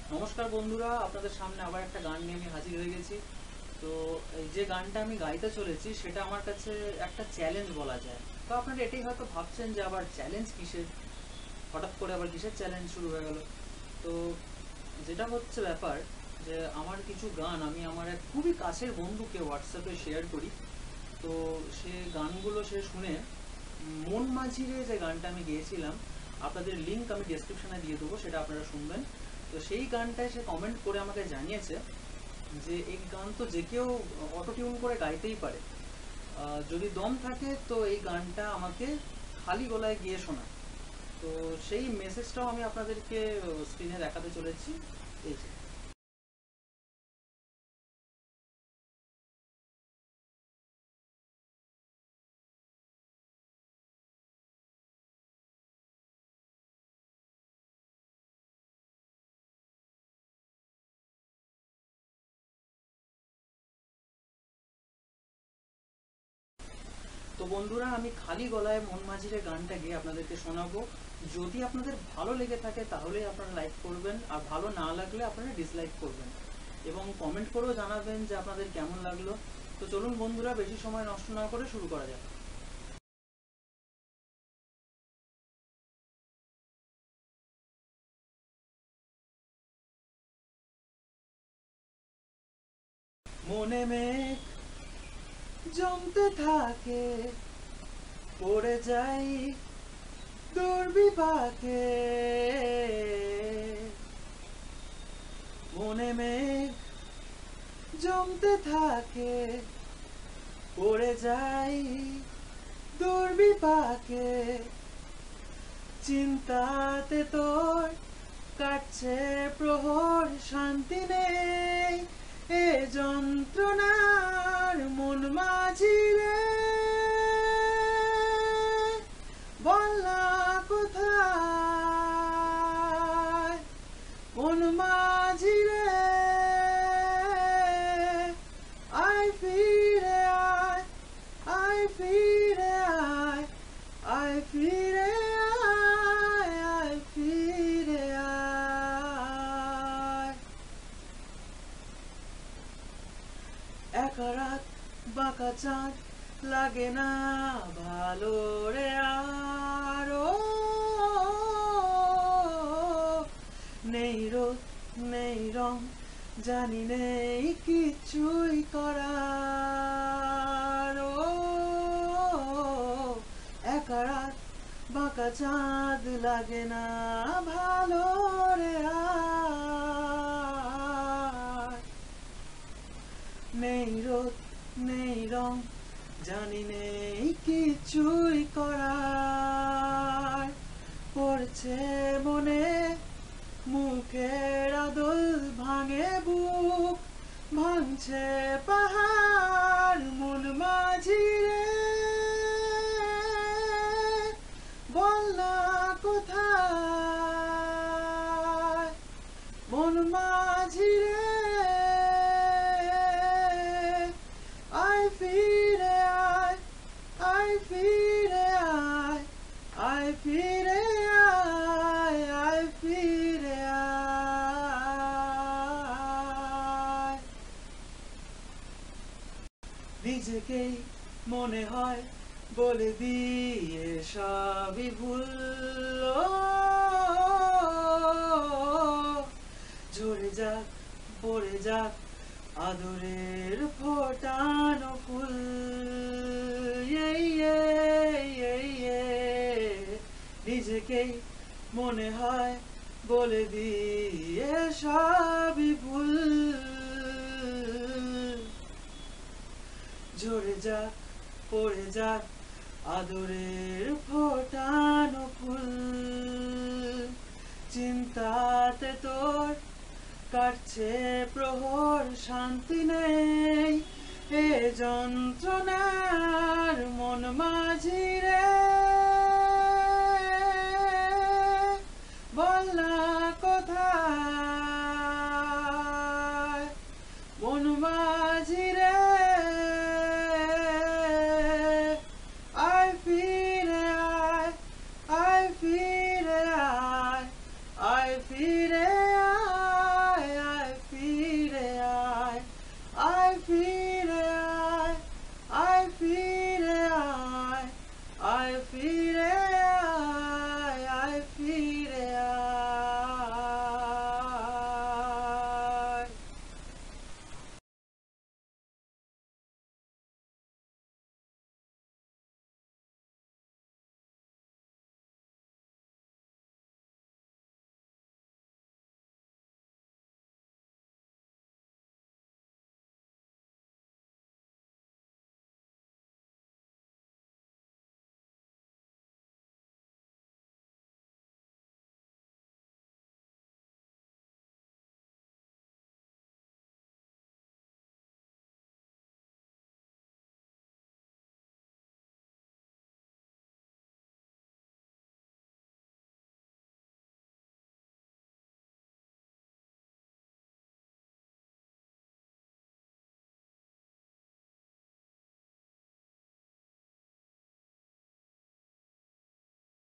নমস্কার বন্ধুরা, আপনাদের সামনে আবার একটা গান নিয়ে আমি হাজির হয়ে গেছি। তো এই যে গানটা আমি গাইতে চলেছি সেটা আমার কাছে একটা চ্যালেঞ্জ বলা যায়। তো আপনারা এটাই হয়তো ভাবছেন যে আবার চ্যালেঞ্জ কিসের, হঠাৎ করে আবার কিসের চ্যালেঞ্জ শুরু হয়ে গেল। তো যেটা হচ্ছে ব্যাপার যে আমার কিছু গান আমি আমার এক খুবই কাছের বন্ধুকে হোয়াটসঅ্যাপে শেয়ার করি। তো সে গানগুলো সে শুনে মন মাঝিরে যে গানটা আমি গেয়েছিলাম, আপনাদের লিঙ্ক আমি ডেসক্রিপশনে দিয়ে দেবো, সেটা আপনারা শুনবেন। তো সেই গানটায় সে কমেন্ট করে আমাকে জানিয়েছে যে এই গান তো যে কেউ অটো টিউন করে গাইতেই পারে, যদি দম থাকে তো এই গানটা আমাকে খালি গলায় গিয়ে শোনা। তো সেই মেসেজটাও আমি আপনাদেরকে স্ক্রিনে দেখাতে চলেছি। এই যে তো বন্ধুরা, আমি খালি গলায় মন মাঝিরে গানটা গিয়ে আপনাদেরকে শোনাবো। যদি আপনাদের ভালো লেগে থাকে তাহলেই আপনারা লাইক করবেন, আর ভালো না লাগলে আপনারা ডিসলাইক করবেন এবং কমেন্ট করেও জানাবেন যে আপনাদের কেমন লাগলো। তো চলুন বন্ধুরা, বেশি সময় নষ্ট না করে শুরু করা যাক। মনে মেঘ জমতে থাকে, পড়ে যাই দুর্বিপাকে। মনে মেঘ জমতে থাকে, পড়ে যাই দুর্বিপাকে। চিন্তাতে তোর কাটছে প্রহর, শান্তি নেই এ যন্ত্রণার মন মাঝি রে। বল না কোথায় মন মাঝি রে, আয় ফিরে আয়, আয় ফিরে আয়, আয় ফিরে আয়, আয় ফিরে আয়। একা রাত বাঁকা চাঁদ লাগে না ভালো রে আর, নেই রোদ নেই রং, জানি নেই কিছুই করার। একা রাত বাঁকা চাঁদ লাগে না ভালো রে আর, নেই রোদ নেই রং, জানি নেই কিছুই করার। পড়ছে মনে মুখের আদল, ভাঙে বুক ভাঙছে পাহাড় মন মাঝি রে। বল না কোথায় মন মাঝি রে, আয় ফিরে আয়, আয় ফিরে আয়, আয় ফিরে আয়, আয় ফিরে আয়। নিজেকেই মনে হয় বলে দিয়ে সবই ভুল, ঝরে যাক পড়ে যাক আদরের ফোটানো ফুল। নিজেকেই মনে হয় বলে দিয়ে সবই ভুল, ঝরে যাক পড়ে যাক আদরের ফোটানো ফুল। চিন্তাতে তোর কাটছে প্রহর, শান্তি নেই এ যন্ত্রণার মন মাঝি রে।